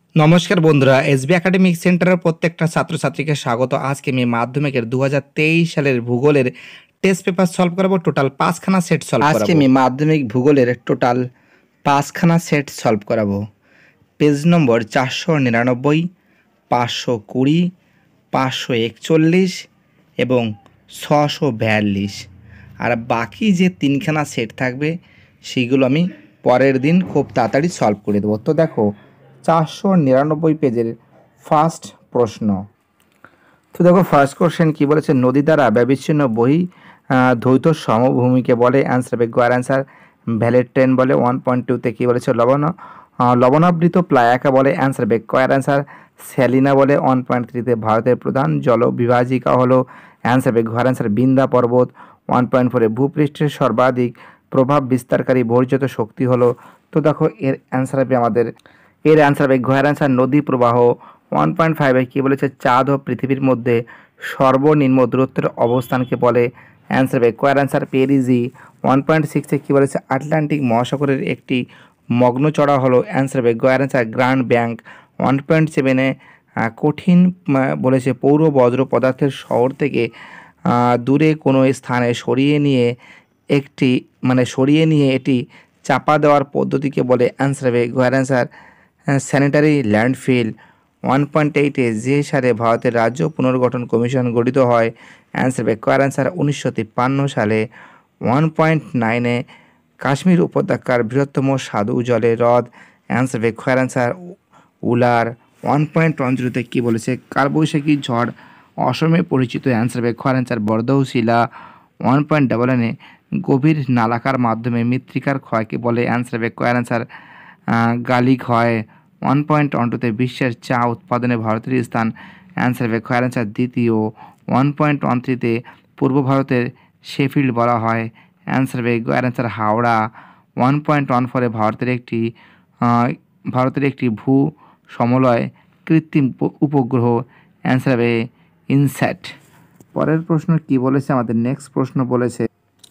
নমস্কার বন্ধুরা, SB academic সেন্টারের প্রত্যেকটা ছাত্রছাত্রীকে স্বাগত। আজকে আমি মাধ্যমিকের 2023 সালের ভূগোলের টেস্ট পেপার সলভ করাবো। টোটাল 5খানা সেট সলভ করাবো। আজকে আমি মাধ্যমিক ভূগোলের টোটাল 5খানা সেট সলভ করাবো। পেজ নম্বর 499, 520, 541 এবং 642। আর বাকি যে 3খানা সেট থাকবে সেগুলো আমি পরের দিন খুব তাড়াতাড়ি সলভ করে দেবো। তো দেখো 499 পেজের ফার্স্ট প্রশ্ন। তো দেখো ফার্স্ট কোশ্চেন কী বলেছে, নদী দ্বারা ব্যবিচ্ছিন্ন বহি দ্বৈত সমভূমিকে বলে। অ্যান্সার হবে গয়ের অ্যান্সার। ভ্যালেট ট্রেন বলে। 1.2তে কী বলেছে, লবণাবৃত প্লায়াকা বলে। অ্যান্সার হবে কয়ের অ্যান্সার। স্যালিনা বলে। 1.3তে ভারতের প্রধান জলবিভাজিকা হলো। অ্যান্সার হবে ঘর অ্যান্সার বিন্দা পর্বত। 1.4এ ভূপৃষ্ঠের সর্বাধিক প্রভাব বিস্তারকারী বহির্জাত শক্তি হলো। তো দেখো এর অ্যান্সার হবে ঘয়ের অ্যান্সার নদী প্রবাহ। 1.5এ কী বলেছে, চাঁদ ও পৃথিবীর মধ্যে সর্বনিম্ন দূরত্বের অবস্থানকে বলে। অ্যান্সার হবে কয়ের অ্যান্সার পেরিজি। 1.6এ কী বলেছে, আটলান্টিক মহাসাগরের একটি মগ্নচড়া হলো। অ্যান্সার হবে গয়ের অ্যান্সার গ্র্যান্ড ব্যাংক। 1.7এ কঠিন বলেছে পৌর বজ্র পদার্থের শহর থেকে দূরে কোনো স্থানে সরিয়ে নিয়ে এটি চাপা দেওয়ার পদ্ধতিকে বলে। অ্যান্সার হবে গয়ের অ্যান্সার স্যানিটারি ল্যান্ডফিল। 1.8এ যে সালে ভারতের রাজ্য পুনর্গঠন কমিশন গঠিত হয়। অ্যান্সার হবে কয়ের অ্যান্সার 1953 সালে। 1.9এ কাশ্মীর উপত্যকার বৃহত্তম স্বাদু জলের হ্রদ। অ্যান্সার হবে কয়ের অ্যান্সার উলার। 1.10তে কী বলেছে, কালবৈশাখী ঝড় অসমে পরিচিত। অ্যান্সার হবে কয়ের অ্যান্সার বরদৌশিলা। 1.11এ গভীর নালাকার মাধ্যমে মৃত্তিকার ক্ষয়কে বলে। অ্যান্সার হবে কয়ের অ্যান্সার গালি ক্ষয়। 1.12তে বিশ্বের চা উৎপাদনে ভারতের স্থান। অ্যান্সার হবে কয়ের অ্যান্সার দ্বিতীয়। 1.13তে পূর্ব ভারতের শেফিল্ড বলা হয়। অ্যান্সার হবে কয়ের অ্যান্সার হাওড়া। 1.14এ ভারতের একটি ভূ সমলয় কৃত্রিম উপগ্রহ। অ্যান্সার হবে ইনস্যাট। পরের প্রশ্ন কি বলেছে, আমাদের নেক্সট প্রশ্ন বলেছে,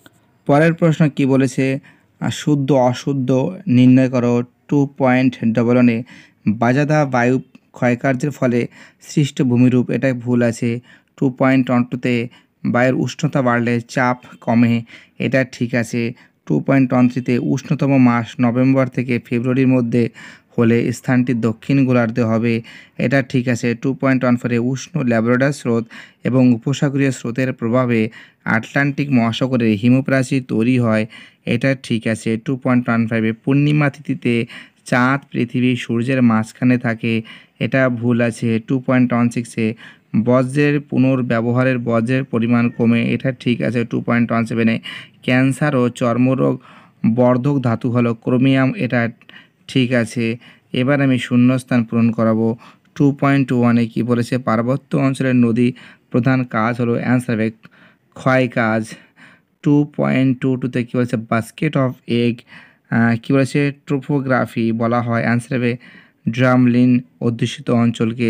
শুদ্ধ অশুদ্ধ নির্ণয় করো। 2.11এ বাজাদা বায়ু ক্ষয়কার্যের ফলে সৃষ্ট ভূমিরূপ, এটা ভুল আছে। 2.12তে বায়ুর উষ্ণতা বাড়লে চাপ কমে, এটা ঠিক আছে। 2.13তে উষ্ণতম মাস নভেম্বর থেকে ফেব্রুয়ারির মধ্যে হলে স্থানটি দক্ষিণ গোলার্ধে হবে, এটা ঠিক আছে। 2.14এ উষ্ণ ল্যাব্রাডর স্রোত এবং উপসাগরীয় স্রোতের প্রভাবে আটলান্টিক মহাসাগরে হিমপ্রাচীর তৈরি হয়, এটা ঠিক আছে। 2.15এ পূর্ণিমা তিথিতে চাঁদ পৃথিবী সূর্যের মাঝখানে থাকে, এটা ভুল আছে। 2.16এ বজ্রের পুনর্ব্যবহারের বজ্রের পরিমাণ কমে, এটা ঠিক আছে। 2.17এ ক্যান্সার ও চর্মরোগ বর্ধক ধাতু হলো ক্রোমিয়াম, এটা ঠিক আছে। এবার আমি শূন্যস্থান পূরণ করাবো। 2.21এ কী বলেছে, পার্বত্য অঞ্চলের নদী প্রধান কাজ হলো। অ্যান্সার হবে ক্ষয় কাজ। 2.22তে কী বলেছে, বাস্কেট অফ এগ কী বলেছে, ট্রোপোগ্রাফি বলা হয়। অ্যান্সার হবে ড্রামলিন অধ্যুষিত অঞ্চলকে।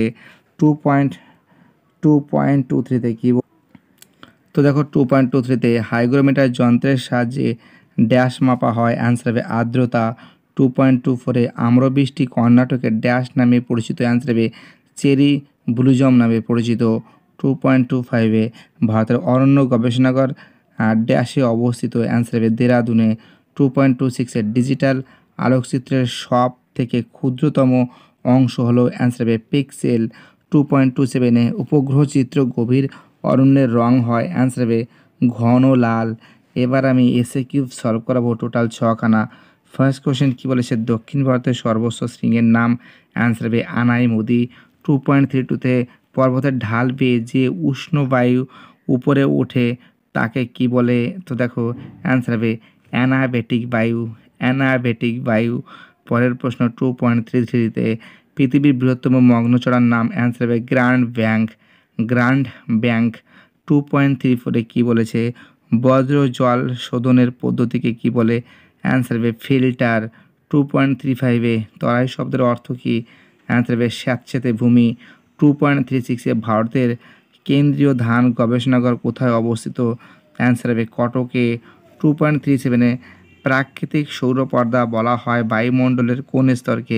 2.23তে কী, তো দেখো 2.23তে হাইগ্রোমিটার যন্ত্রের সাহায্যে ড্যাশ মাপা হয়। অ্যান্সার হবে আর্দ্রতা। 2.24এ আম্রবৃষ্টি কর্ণাটকের ড্যাশ নামে পরিচিত। অ্যান্সার হবে চেরি ব্লুজম নামে পরিচিত। 2.25এ ভারতের অরণ্য গবেষণাগার ড্যাশে অবস্থিত। অ্যান্সার হবে দেরাদুনে। 2.26এ ডিজিটাল আলোকচিত্রের সব থেকে ক্ষুদ্রতম অংশ হলো। অ্যান্সার হবে পিক্সেল। 2.27এ উপগ্রহ চিত্র গভীর অরণ্যের রং হয়। অ্যান্সার হবে ঘন লাল। এবার আমি এসে কিউব সলভ করাবো, টোটাল 6খানা। ফার্স্ট কোশ্চেন কী বলেছে, দক্ষিণ ভারতের সর্বোচ্চ শৃঙ্গের নাম। অ্যান্সার হবে আনাইমুদি। 2.32তে পর্বতের ঢাল বেয়ে যে উষ্ণ বায়ু উপরে ওঠে তাকে কি বলে। তো দেখো অ্যান্সার হবে অ্যানাবেটিক বায়ু। পরের প্রশ্ন 2.33তে পৃথিবীর বৃহত্তম মগ্নচড়ার নাম। অ্যান্সার হবে গ্র্যান্ড ব্যাংক। 2.34এ কী বলেছে, বজ্র জল শোধনের পদ্ধতিকে কি বলে। অ্যান্সার হবে ফিল্টার। 2.35এ তরাই শব্দের অর্থ কী। অ্যান্সার হবে স্যাঁতসেঁতে ভূমি। 2.36এ ভারতের কেন্দ্রীয় ধান গবেষণাগার কোথায় অবস্থিত। অ্যান্সার হবে কটকে। 2.37এ প্রাকৃতিক সৌরপর্দা বলা হয় বায়ুমণ্ডলের কোন স্তরকে।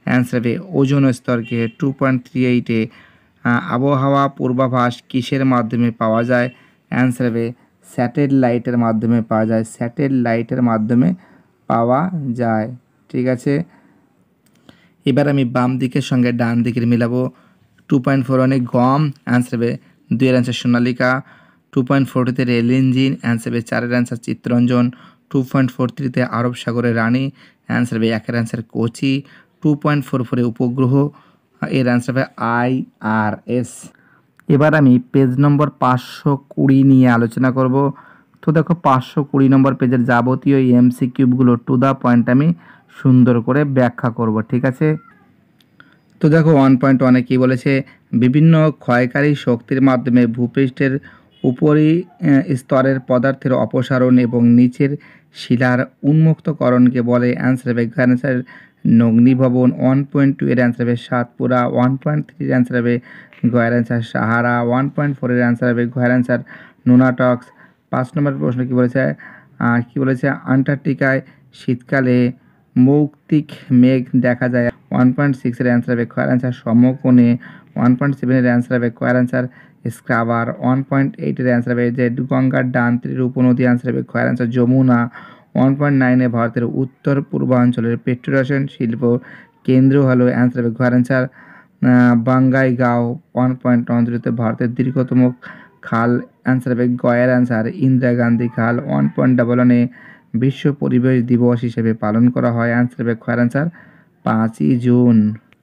অ্যান্সার হবে ওজোন স্তরকে। 2.38-এ আবহাওয়া পূর্বাভাস কিসের মাধ্যমে পাওয়া যায়? অ্যান্সার হবে স্যাটেলাইটের মাধ্যমে পাওয়া যায়। স্যাটেলাইটের মাধ্যমে পাওয়া যায়। ঠিক আছে, এবার আমি বাম দিকের সঙ্গে ডান দিকের মিলাবো। 2.41-এ গম, অ্যান্সার হবে 2-এর অ্যান্সার সোনালিকা। 2.42-তে রেল ইঞ্জিন, অ্যান্সার হবে 4-এর অ্যান্সার চিত্তরঞ্জন। 2.43-তে আরব সাগরের রানী, অ্যান্সার হবে 1-এর অ্যান্সার কোচি। 2.44-এ উপগ্রহ, এর অ্যান্সার হবে IRS। এবার আমি পেজ নম্বর 520 নিয়ে আলোচনা করব। তো দেখো 520 নম্বর পেজের যাবতীয় MCQগুলো টু দ্য পয়েন্ট আমি সুন্দর করে ব্যাখ্যা করব। ঠিক আছে, তো দেখো 1.1-এ কী বলেছে? বিভিন্ন ক্ষয়কারী শক্তির মাধ্যমে ভূপৃষ্ঠের উপরি স্তরের পদার্থের অপসারণ এবং নিচের শিলার উন্মুক্তকরণকে বলে। অ্যান্সার হবে অ্যান্সার নগ্নিভবন। 1.2-এর অ্যান্সার হবে সাতপুরা। 1.3-এর অ্যান্সার হবে গয়ের অ্যান্সার সাহারা। 1.4-এর অ্যান্সার হবে গয়ের অ্যান্সার নুনাটক্স। 5 নম্বর প্রশ্ন কী বলেছে? আন্টার্কটিকায় শীতকালে মৌক্তিক মেঘ দেখা যায়। 1.6-এর অ্যান্সার হবে কয়ের অ্যান্সার সমকোণে। 1.7-এর অ্যান্সার হবে কয়ের অ্যান্সার স্ক্রাবার। 1.8-এর অ্যান্সার হবে যে গঙ্গার ডান তীরের উপনদী, অ্যান্সার হবে কয়ের অ্যান্সার যমুনা। 1.9-এ ভারতের উত্তর পূর্বাঞ্চলের পেট্রোরসায়ন শিল্প কেন্দ্র হলো, অ্যান্সার হবে কয়ের অ্যান্সার বাঙ্গাইগাঁও। 1.10-তে ভারতের দীর্ঘতম খাল, অ্যান্সার হবে গয়ের অ্যান্সার ইন্দিরা গান্ধী খাল। 1.11-এ বিশ্ব পরিবেশ দিবস হিসেবে পালন করা হয়, অ্যান্সার হবে কয়ের অ্যান্সার 5ই জুন।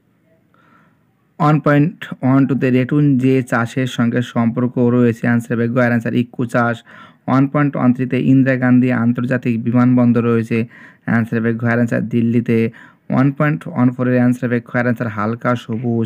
1.12-তে রেটুন যে চাষের সঙ্গে সম্পর্ক রয়েছে, অ্যান্সার হবে গয়ের অ্যান্সার ইক্কু চাষ। 1.13-তে ইন্দিরা গান্ধী আন্তর্জাতিক বিমানবন্দর রয়েছে, অ্যান্সার হবে গয়ের অ্যান্সার দিল্লিতে। 1.14-এর অ্যান্সার হবে গয়ের অ্যান্সার হালকা সবুজ।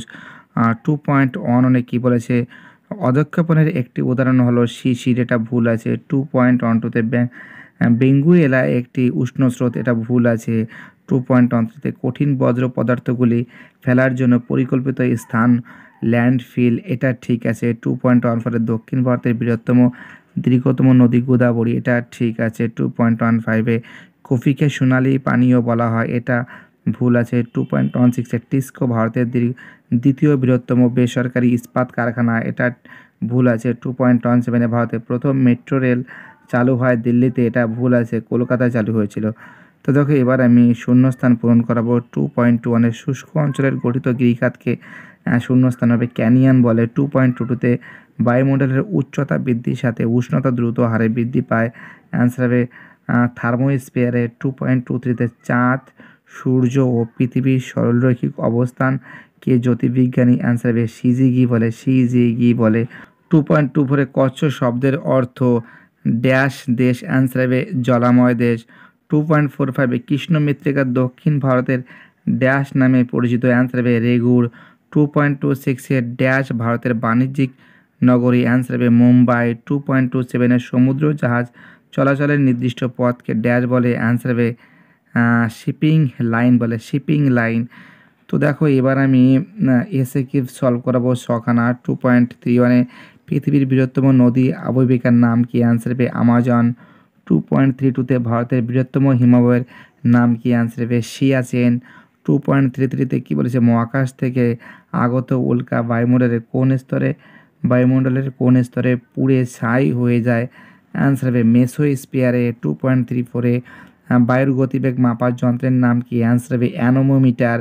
2.11-এ কী বলেছে? অধঃক্ষেপণের একটি উদাহরণ হলো শিশির, এটা ভুল আছে। 2.12-তে বেঙ্গুয়েলা একটি উষ্ণ স্রোত, এটা ভুল আছে। 2.13-তে কঠিন বজ্র পদার্থগুলি ফেলার জন্য পরিকল্পিত স্থান ল্যান্ডফিল, এটা ঠিক আছে। 2.14-এ দক্ষিণ ভারতের দীর্ঘতম নদী গোদাবরী, এটা ঠিক আছে। 2.15-এ কফিকে সোনালি পানীয় বলা হয়, এটা ভুল আছে। 2.16-এ টিস্কো ভারতের দ্বিতীয় বৃহত্তম বেসরকারি ইস্পাত কারখানা, এটা ভুল আছে। 2.17-এ ভারতের প্রথম মেট্রো রেল চালু হয় দিল্লিতে, এটা ভুল আছে, কলকাতায় চালু হয়েছিল। তো দেখো এবার আমি শূন্যস্থান পূরণ করাবো। 2.21-এর শুষ্ক অঞ্চলের গঠিত গিরিখাতকে শূন্যস্থান হবে ক্যানিয়ন বলে। 2.22-তে বায়ুমণ্ডলের উচ্চতা বৃদ্ধির সাথে উষ্ণতা দ্রুত হারে বৃদ্ধি পায়, অ্যান্সার হবে থার্মোস্ফিয়ারে। 2.23-তে চাঁদ, সূর্য ও পৃথিবীর সরলরৈখিক অবস্থান কে জ্যোতির্বিজ্ঞানী, অ্যান্সার হবে সিজিগি বলে। 2.24-এ কচ্ছ শব্দের অর্থ ড্যাশ দেশ, অ্যান্সার হবে জলাময় দেশ। 2.45-এ কৃষ্ণ মৃত্তিকা দক্ষিণ ভারতের ড্যাশ নামে পরিচিত, অ্যান্সার হবে রেগুড়। 2.26-এ ড্যাশ ভারতের বাণিজ্যিক নগরী, অ্যান্সার হবে মুম্বাই। 2.27-এ সমুদ্র জাহাজ চলাচলের নির্দিষ্ট পথকে ড্যাশ বলে, অ্যান্সার হবে শিপিং লাইন। তো দেখো এবার আমি এসএকিউ সলভ করাবো ছখানা। 2.31-এ পৃথিবীর বৃহত্তম নদী অববাহিকার নাম কি, অ্যান্সার হবে আমাজন। 2.32-তে ভারতের বৃহত্তম হিমবাহের নাম কি, অ্যান্সার হবে সিয়াচেন। 2.33-তে কী বলেছে? মহাকাশ থেকে আগত উল্কা বায়ুমণ্ডলের কোন স্তরে পুড়ে ছাই হয়ে যায়, অ্যান্সার হবে মেসোস্ফিয়ারে। 2.34-এ বায়ুর গতিবেগ মাপার যন্ত্রের নাম কি, অ্যান্সার হবে অ্যানোমোমিটার।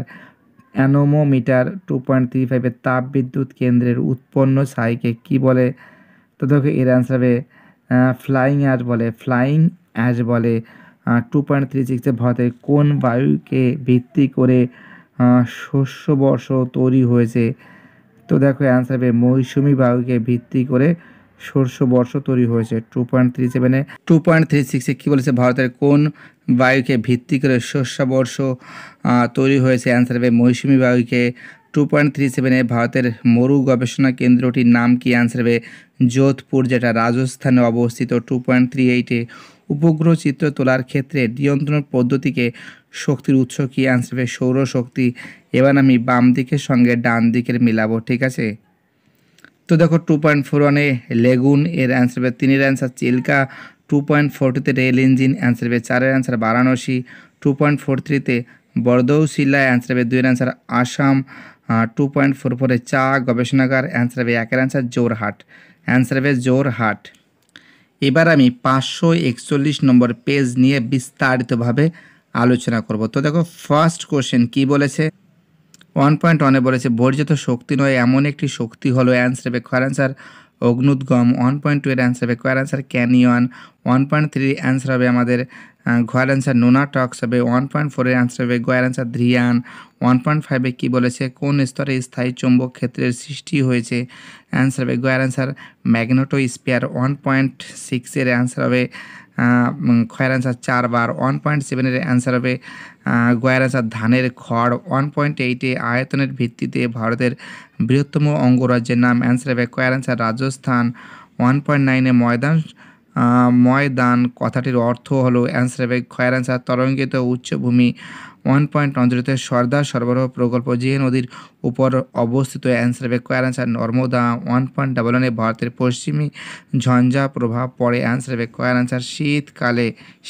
2.35-এ তাপ বিদ্যুৎ কেন্দ্রের উৎপন্ন ছাইকে কী বলে? তো দেখো এর অ্যান্সার হবে ফ্লাইং অ্যাশ বলে। 2.36-এ ভারতের কোন বায়ুকে ভিত্তি করে শস্যবর্ষ তৈরি হয়েছে? তো দেখো অ্যান্সার হবে মৌসুমি বায়ুকে ভিত্তি করে শস্যবর্ষ তৈরি হয়েছে। 2.36-এ কী বলেছে? ভারতের কোন বায়ুকে ভিত্তি করে শস্যবর্ষ তৈরি হয়েছে, অ্যান্সার হবে মৌসুমি বায়ুকে। 2.37-এ ভারতের মরু গবেষণা কেন্দ্রটির নাম কি, অ্যান্সার হবে যোধপুর, যেটা রাজস্থানে অবস্থিত। 2.38-এ উপগ্রহ চিত্র তোলার ক্ষেত্রে নিয়ন্ত্রণ পদ্ধতিকে শক্তির উৎস কি, অ্যান্সার হবে সৌরশক্তি। এবার আমি বাম দিকের সঙ্গে ডান দিকের মিলাবো, ঠিক আছে? তো দেখো 2.41-এ লেগুন, এর অ্যান্সার হবে 3-এর অ্যান্সার চিল্কা। 2.42-তে রেল ইঞ্জিন, অ্যান্সার হবে 4-এর অ্যান্সার বারাণসী। 2.43-তে বরদৌসিলা, অ্যান্সার হবে 2 এর অ্যান্সার আসাম। 2.44 চা গবেষণাগার, অ্যান্সার হবে 1 এর অ্যান্সার জোরহাট, অ্যান্সার হবে জোরহাট। এবার আমি 541 নম্বর পেজ নিয়ে বিস্তারিতভাবে আলোচনা করব। তো দেখো ফার্স্ট কোশ্চেন কি বলেছে, 1.1-এ বলেছে বর্জিত শক্তি নয় এমন একটি শক্তি হলো, অ্যান্সার হবে কয়ের অ্যান্সার অগ্নুদ্গম। 1.2 এর অ্যান্সার হবে কয়ের অ্যান্সার ক্যানিয়ন। 1.3 অ্যান্সার হবে আমাদের ঘয়ের অ্যান্সার নোনাটক্স হবে। 1.4 এর অ্যান্সার হবে গয়ের অ্যান্সার ধ্রিয়ান। 1.5-এ কী বলেছে কোন স্তরে স্থায়ী চৌম্বক ক্ষেত্রের সৃষ্টি হয়েছে, অ্যান্সার হবে গয়ের অ্যান্সার ম্যাগনেটোস্ফিয়ার। 1.6 এর অ্যান্সার হবে খয়ের অ্যান্সার 4 বার। 1.7 এর অ্যান্সার হবে গয়ের অ্যান্সার ধানের খড়। 1.8-এ আয়তনের ভিত্তিতে ভারতের বৃহত্তম অঙ্গরাজ্যের নাম, অ্যান্সার হবে কয়ের অ্যান্সার রাজস্থান। 1.9-এ ময়দান কথাটির অর্থ হলো, অ্যান্সার হবে খয়ের অ্যান্সার তরঙ্গিত উচ্চভূমি। 1.10-তে সর্দার সরবরাহ প্রকল্প যে নদীর উপর অবস্থিত, অ্যান্সার হবে কয়ের অ্যান্সার নর্মদা। 1.11-এ ভারতের পশ্চিমী ঝঞ্ঝা প্রভাব পড়ে, অ্যান্সার হবে কয়ের অ্যান্সার শীতকালে।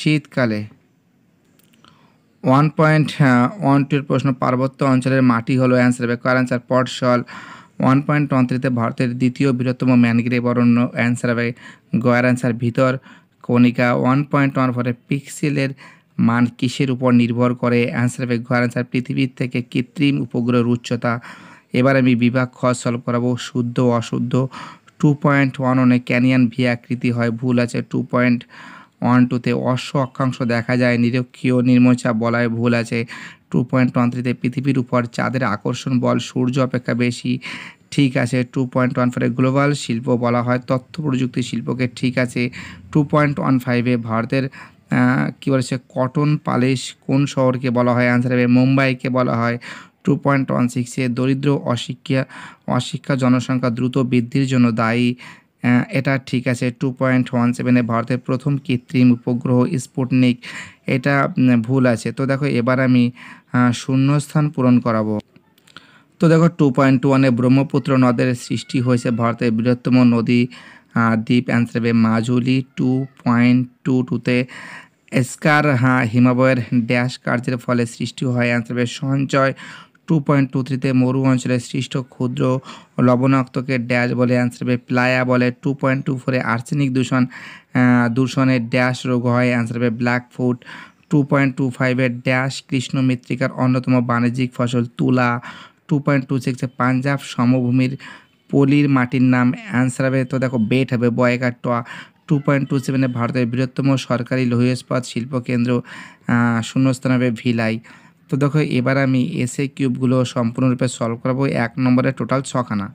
1.12-এর প্রশ্ন পার্বত্য অঞ্চলের মাটি হলো, অ্যান্সার হবে কয়ের অ্যান্সার পটসল। 1.13-তে ভারতের দ্বিতীয় বৃহত্তম ম্যানগ্রেভ অরণ্য, অ্যান্সার হবে গয়ের অ্যান্সার ভিতর কণিকা। 1.14-এ পিক্সেলের মান কিসের উপর নির্ভর করে, অ্যান্সার হবে গয়ের অ্যান্সার পৃথিবীর থেকে কৃত্রিম উপগ্রহের উচ্চতা। এবার আমি বিভাগ খ সলভ করাবো, শুদ্ধ অশুদ্ধ। 2.11-এ ক্যানিয়ন ভি আকৃতি হয়, ভুল আছে। 2.12-তে অশ্ব অক্ষাংশ দেখা যায়, নিরক্ষীয় নির্মচাপ বলয়, ভুল আছে। 2.13-তে পৃথিবীর উপর চাঁদের আকর্ষণ বল সূর্য অপেক্ষা বেশি, ঠিক আছে। 2.14-এ গ্লোবাল শিল্প বলা হয় তথ্য প্রযুক্তি শিল্পকে, ঠিক আছে। 2.15-এ ভারতের কী বলেছে কটন পালিশ কোন শহরকে বলা হয়, অ্যান্সার হবে মুম্বাইকে বলা হয়। 2.16-এ দরিদ্র অশিক্ষা জনসংখ্যা দ্রুত বৃদ্ধির জন্য দায়ী, এটা ঠিক আছে। 2.17-এ ভারতের প্রথম কৃত্রিম উপগ্রহ স্পুটনিক, এটা ভুল আছে। তো দেখো এবার আমি শূন্যস্থান পূরণ করাবো। তো দেখো 2.21-এ ব্রহ্মপুত্র নদের সৃষ্টি হয়েছে ভারতের বৃহত্তম নদী দ্বীপ, অ্যান্সার হবে মাজুলি। 2.22-তে স্কার হিমাবয়ের ড্যাশ কার্যের ফলে সৃষ্টি হয়, অ্যান্সার হবে সঞ্চয়। 2.23-তে মরু অঞ্চলে সৃষ্ট ক্ষুদ্র লবণাক্তকে ড্যাশ বলে, অ্যান্সার হবে প্লায়া বলে। 2.24-এ আর্সেনিক দূষণে ড্যাশ রোগ হয়, অ্যান্সার হবে ব্ল্যাক ফুট। 2.25-এর ড্যাশ কৃষ্ণ মৃত্তিকার অন্যতম বাণিজ্যিক ফসল তুলা। 2.26-এ পাঞ্জাব সমভূমির পলির মাটির নাম, অ্যান্সার হবে তো দেখো বেট হবে বয়কার টোয়া। 2.27-এ ভারতের বৃহত্তম সরকারি লৌহ ইস্পাত শিল্পকেন্দ্র, শূন্যস্থান হবে ভিলাই। তো দেখো এবার আমি এসএ কিউবগুলো সম্পূর্ণরূপে সলভ করাবো। 1 নম্বরে টোটাল 6খানা।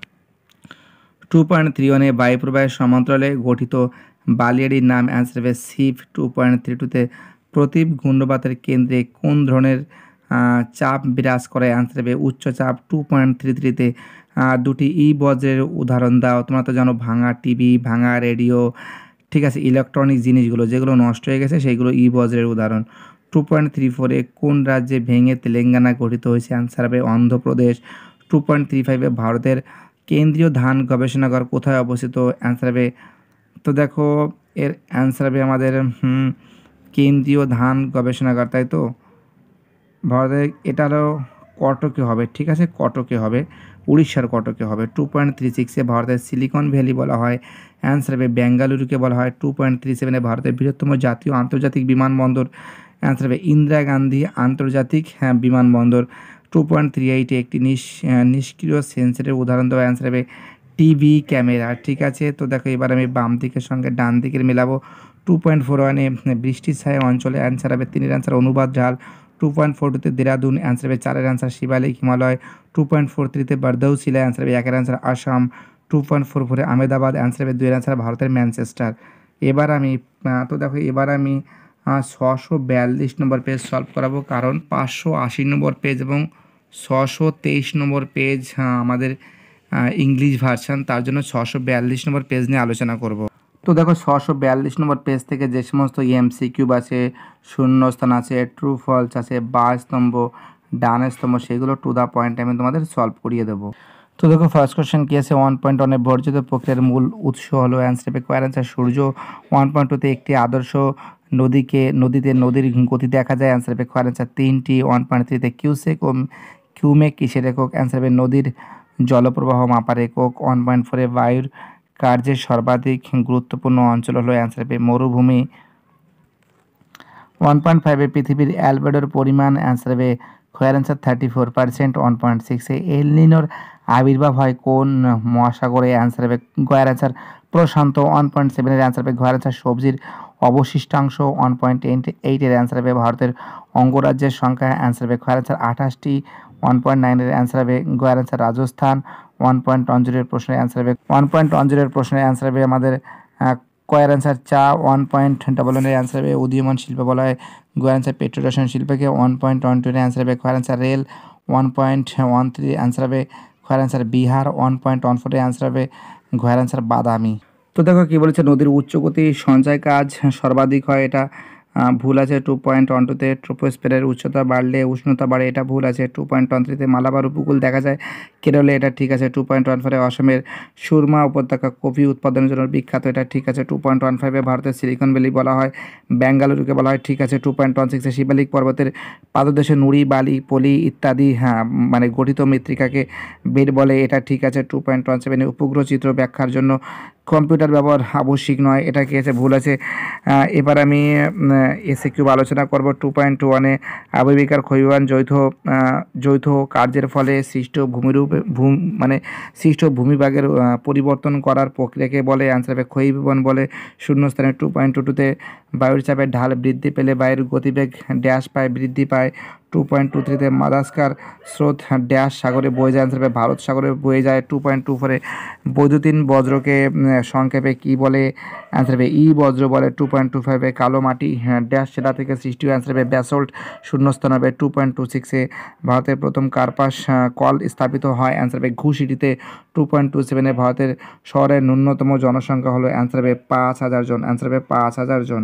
2.31-এ বায়ুপ্রবাহের সমান্তরালে গঠিত বালিয়াড়ির নাম, অ্যান্সার হবে সিপ। 2.32-তে প্রতীপ ঘূর্ণবাতের কেন্দ্রে কোন ধরনের চাপ বিরাজ করে, অ্যান্সার হবে উচ্চচাপ। 2.33-তে দুটি বজ্রের উদাহরণ দাও, তোমরা তো জানো ভাঙা টিভি, ভাঙা রেডিও, ঠিক আছে। ইলেকট্রনিক জিনিসগুলো যেগুলো নষ্ট হয়ে গেছে সেইগুলো বজ্রের উদাহরণ। 2.34-এ কোন রাজ্যে ভেঙে তেলেঙ্গানা গঠিত হয়েছে, অ্যান্সার হবে অন্ধ্রপ্রদেশ। 2.35-এ ভারতের কেন্দ্রীয় ধান গবেষণাগার কোথায় অবস্থিত, অ্যান্সার হবে তো দেখো এর অ্যান্সার হবে আমাদের কেন্দ্রীয় ধান গবেষণাগার, তাই তো ভারতের এটা হলো কটকে হবে, ঠিক আছে কটকে হবে, উড়িষ্যার কটকে হবে। 2.36-এ ভারতের সিলিকন ভ্যালি বলা হয়, অ্যান্সার হবে বেঙ্গালুরুকে বলা হয়। 2.37-এ ভারতের বৃহত্তম জাতীয় আন্তর্জাতিক বিমানবন্দর, অ্যান্সার হবে ইন্দিরা গান্ধী আন্তর্জাতিক বিমানবন্দর। 2.38-এ একটি নিষ্ক্রিয় সেন্সরের উদাহরণ দেওয়া, অ্যান্সার হবে টিভি ক্যামেরা, ঠিক আছে। তো দেখো এবার আমি বাম দিকের সঙ্গে ডান দিকের মেলাবো। 2.41-এ বৃষ্টির ছায়া অঞ্চলে, অ্যান্সার হবে 3-এর অ্যান্সার অনুবাদ ঝাল। 2.42-তে দেরাদুন, অ্যান্সার হবে 4-এর অ্যান্সার শিবালিক হিমালয়। 2.43-তে বরদৌসিলা, অ্যান্সার হবে 1-এর অ্যান্সার আসাম। 2.44-এ আহমেদাবাদ, অ্যান্সার হবে 2-এর অ্যান্সার ভারতের ম্যানচেস্টার। এবার আমি তো দেখো এবার আমি 642 নম্বর পেজ সলভ করাবো, কারণ 580 নম্বর পেজ এবং 623 নম্বর পেজ আমাদের ইংলিশ ভার্সান, তার জন্য 642 নম্বর পেজ নিয়ে আলোচনা করব। তো দেখো 642 নম্বর পেজ থেকে যে সমস্ত এমসিকিউ আছে, শূন্যস্থান আছে, ট্রু ফলস আছে, বা স্তম্ভ, ডান স্তম্ভ, সেগুলো টু দ্য পয়েন্ট আমি তোমাদের সলভ করিয়ে দেবো। তো দেখো ফার্স্ট কোশ্চেন কী আছে, 1.1-এ বর্জিত প্রক্রিয়ার মূল উৎস হলো, অ্যান্সার হবে কয়ের অ্যান্সার সূর্য। 1.2-তে একটি আদর্শ নদীতে নদীর গতি দেখা যায়, অ্যান্সার হবে খয়ের অ্যান্সার 3টি। 1.3-তে কিউসেক ও কিউমেক কিসের একক, অ্যান্সার হবে নদীর জলপ্রবাহ মাপার একক। 1.4-এ বায়ুর কার্যের সর্বাধিক গুরুত্বপূর্ণ অঞ্চল হলো, অ্যান্সার হবে মরুভূমি। 1.5-এ পৃথিবীর অ্যালবেডোর পরিমাণ, অ্যান্সার হবে খয়ের অ্যান্সার 34%। 1.6-এ এল নিনোর আবির্ভাব হয় কোন মহাসাগরে, অ্যান্সার হবে গয়ের অ্যান্সার প্রশান্ত। 1.7-এর অ্যান্সার হবে গয়ের অ্যান্সার সবজির অবশিষ্টাংশ। 1.8-এর অ্যান্সার হবে ভারতের অঙ্গরাজ্যের সংখ্যা, অ্যান্সার হবে খয়ের অ্যান্সার 28টি। 1.9-এর অ্যান্সার হবে গয়ের অ্যান্সার রাজস্থান। 1.10-এর প্রশ্নের অ্যান্সার হবে আমাদের কয়ের অ্যান্সার চা। 1.11-এর অ্যান্সার হবে উদীয়মান শিল্প বলা হয় গয়ের অ্যান্সার পেট্রোলিয়াম শিল্পকে। 1.12-এর অ্যান্সার হবে খয়ের অ্যান্সার রেল। 1.13 অ্যান্সার হবে খয়ের অ্যান্সার বিহার। 1.14-এর অ্যান্সার হবে ঘয়ের অ্যান্সার বাদামি। তো দেখো কী বলেছে, নদীর উচ্চগতি সঞ্চয় কাজ সর্বাধিক হয়, এটা ভুল আছে। 2.12-তে ট্রোপোস্ফিয়ারের উচ্চতা বাড়লে উষ্ণতা বাড়ে, এটা ভুল আছে। 2.13-তে মালাবার উপকূল দেখা যায় কেরলে, এটা ঠিক আছে। 2.14-এ অসমের সুরমা উপত্যকা কফি উৎপাদনের জন্য বিখ্যাত, এটা ঠিক আছে। 2.15-এ ভারতের সিলিকন ভ্যালি বলা হয় বেঙ্গালুরুকে বলা হয়, ঠিক আছে। 2.16-এ শিবালিক পর্বতের পাদদেশে নুড়ি বালি পলি ইত্যাদি মানে গঠিত মৃত্তিকাকে বেড বলে, এটা ঠিক আছে। 2.17-এ উপগ্রহ চিত্র ব্যাখ্যার জন্য কম্পিউটার ব্যবহার আবশ্যিক নয়, এটা কি আছে, ভুল আছে। এবার আমি এসিকিউ আলোচনা করব। 2.21-এ আবহবিকার ক্ষয়বান যৌথ কার্যের ফলে সৃষ্ট সৃষ্ট ভূমিভাগের পরিবর্তন করার প্রক্রিয়াকে বলে, অ্যান্সার হবে ক্ষয়ীভবন বলে। শূন্যস্থানে 2.22-তে বায়ুর চাপের ঢাল বৃদ্ধি পেলে বায়ুর গতিবেগ ড্যাশ বৃদ্ধি পায়। 2.23-তে মাদাগাস্কার স্রোত ড্যাশ সাগরে বয়ে যায়, অ্যান্সার হবে ভারত সাগরে বয়ে যায়। 2.24-এ বৈদ্যুতিন বজ্রকে সংক্ষেপে কী বলে, অ্যান্সার হবে ই বজ্র বলে। 2.25-এ কালো মাটি ড্যাশ সেটা থেকে সৃষ্টি হয়, অ্যান্সার হবে ব্যাসল্ট। শূন্যস্থান হবে। 2.26-এ ভারতের প্রথম কার্পাস কল স্থাপিত হয়, অ্যান্সার হবে ঘুষিটিতে। 2.27-এ ভারতের শহরের ন্যূনতম জনসংখ্যা হলো, অ্যান্সার হবে 5,000 জন, অ্যান্সার হবে 5,000 জন।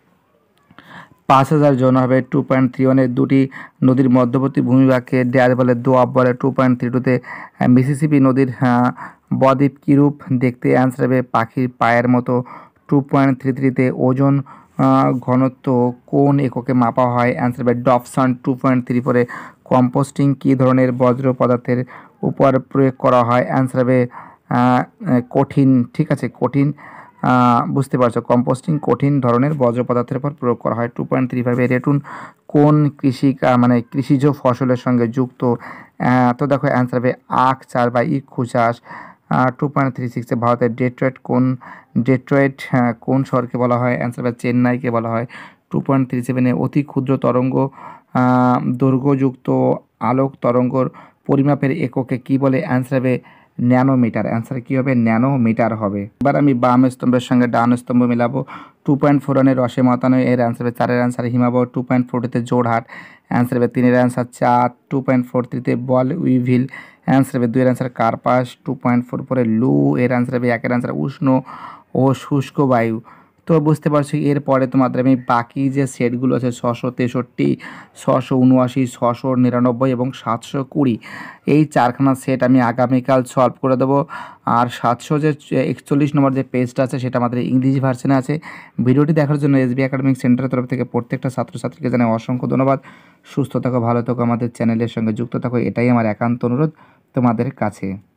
5,000 জন হবে। 2.31-এ দুটি নদীর মধ্যবর্তী ভূমিভাগকে ড্যাশ বলে, দোয়াব বলে। 2.32-তে মিসিসিপি নদীর বদ্বীপ কিরূপ দেখতে, অ্যান্সার হবে পাখির পায়ের মতো। 2.33-তে ওজন ঘনত্ব কোন এককে মাপা হয়, অ্যান্সার হবে ডপসন। 2.34-এ কম্পোস্টিং কী ধরনের বজ্র পদার্থের উপর প্রয়োগ করা হয়, অ্যান্সার হবে কঠিন, ঠিক আছে, কঠিন। বুঝতে পারছো, কম্পোস্টিং কঠিন ধরনের বজ্র পদার্থের উপর প্রয়োগ করা হয়। 2.35-এ রেটুন কোন কৃষিজ ফসলের সঙ্গে যুক্ত, তো দেখো অ্যান্সার হবে আখ চাষ বা ইক্ষু চাষ। 2.36-এ ভারতের ডেট্রয়েট কোন শহরকে বলা হয়, অ্যান্সার হবে চেন্নাইকে বলা হয়। 2.37-এ অতি ক্ষুদ্র তরঙ্গ দৈর্ঘ্যযুক্ত আলোক তরঙ্গর পরিমাপের এককে কী বলে, অ্যান্সার হবে ন্যানোমিটার, অ্যান্সার কী হবে, ন্যানোমিটার হবে। এবার আমি বাম স্তম্ভের সঙ্গে ডান স্তম্ভ মেলাবো। 2.41-এ রসে মাতানো, এর অ্যান্সার হবে 4-এর অ্যান্সার হিমাবর। 2.40-তে জোড়হাট, অ্যান্সার হবে 3-এর অ্যান্সার চাঁদ। 2.43-তে বল উইভিল, অ্যান্সার হবে 2-এর অ্যান্সার কার্পাস। 2.44-এ লু, এর অ্যান্সার হবে 1-এর অ্যান্সার উষ্ণ ও শুষ্ক বায়ু। তো বুঝতে পারছি, এরপরে তোমাদের আমি বাকি যে সেটগুলো আছে 663, 679, 699 এবং 720, এই 4খানা সেট আমি আগামীকাল সলভ করে দেবো। আর 741 নম্বর যে পেজটা আছে সেটা আমাদের ইংলিশ ভার্সনে আছে। ভিডিওটি দেখার জন্য এসবি একাডেমিক সেন্টারের তরফ থেকে প্রত্যেকটা ছাত্রছাত্রীকে জানাই অসংখ্য ধন্যবাদ। সুস্থ থাকো, ভালো থাকো, আমাদের চ্যানেলের সঙ্গে যুক্ত থাকো, এটাই আমার একান্ত অনুরোধ তোমাদের কাছে।